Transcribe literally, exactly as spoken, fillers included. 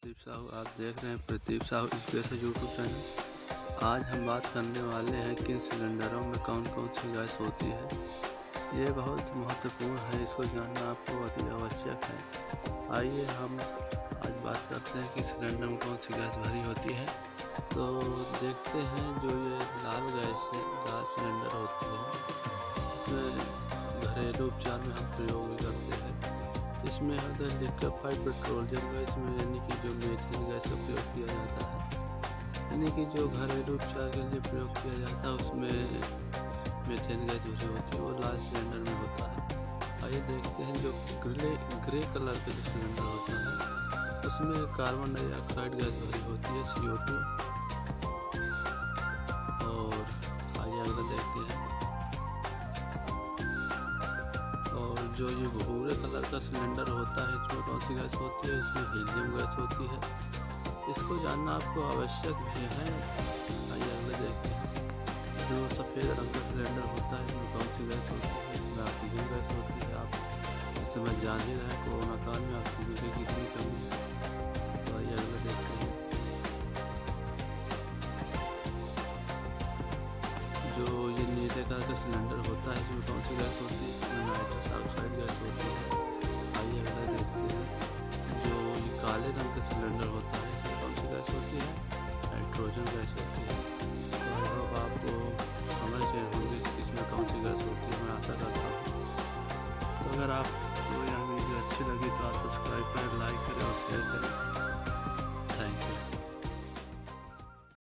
प्रदीप साहू। आप देख रहे हैं Pradeep Sahu special YouTube channel. आज हम बात करने वाले हैं किन सिलेंडरों में कौन कौन सी गैस होती है। ये बहुत महत्वपूर्ण है, इसको जानना आपको अति आवश्यक है। आइए हम आज बात करते हैं कि सिलेंडर में कौन सी गैस भरी होती है। तो देखते हैं, जो ये लाल गैस है, लाल सिलेंडर होती है, इसमें घरेलू उपचार में हम प्रयोग करते हैं। इसमें अगर लिक्विफाइड पेट्रोलियम गैस में यानी कि जो मीथेन गैस का प्रयोग किया जाता है, यानी कि जो घरेलू उपचार के लिए प्रयोग किया जाता है उसमें मीथेन गैस जो होती है वो लाल सिलेंडर में होता है। आइए देखते हैं, जो ग्रे ग्रे कलर का जो सिलेंडर होता है उसमें कार्बन डाइऑक्साइड गैस भरी होती है, सी ओ टू। और आइए अगला देखते हैं, और जो ये भूरे कलर का सिलेंडर होता है इसमें कौन सी गैस होती है, इसमें हीलियम गैस होती है। इसको जानना आपको आवश्यक भी है। आइए अगले देखते हैं, जो सफ़ेद रंग का सिलेंडर होता है इसमें कौन सी गैस होती है, इसमें ऑक्सीजन गैस होती है। आप इस समय जान ही रहे हैं कोरोना काल में ऑक्सीजन की कितनी कमी है। तो आइए अगले देखते हैं, जो ये नीले कलर का सिलेंडर होता है इसमें कौन सी गैस होती है, इसमें नाइट्रस ऑक्साइड गैस होती है। आइए अगला देखते हैं, जो ये काले रंग का सिलेंडर होता है इसमें कौन सी गैस होती है, नाइट्रोजन गैस होती है। तो आई होप आपको समझ गए होंगे इसमें कौन सी गैस होती है, मैं आशा करता हूँ। तो अगर आप